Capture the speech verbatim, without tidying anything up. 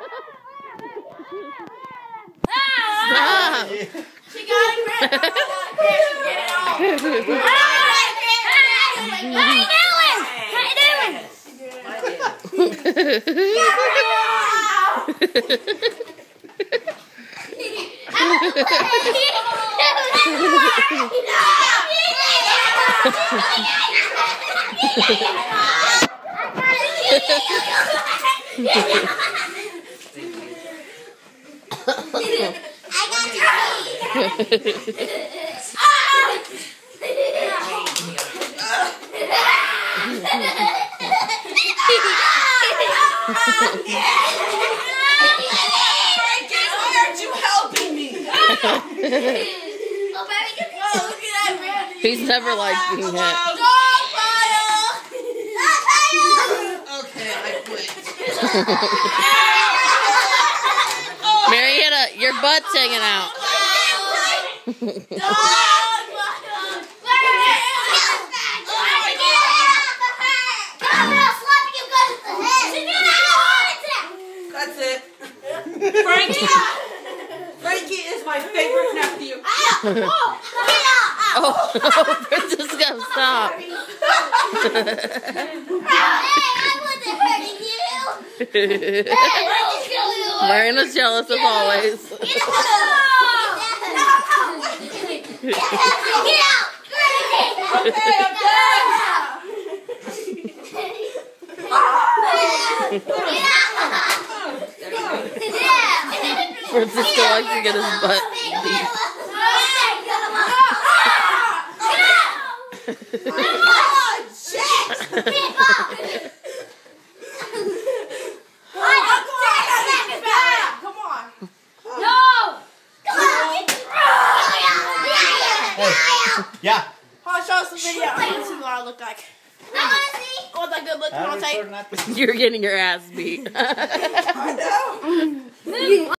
Stop. She got a grip. Get it off. How you doing? How you doing? He's never liked being hit. Okay, I quit. Marietta, your butt's hanging out. That's it. Frankie. Frankie is my favorite nephew. Oh, Francisco, stop. Marina's jealous as always. Francisco likes to get his butt beat. Yeah. Oh, show us the video. I want to see what I look like. I want to see. What that good look? Come on, take. You're getting your ass beat. I know.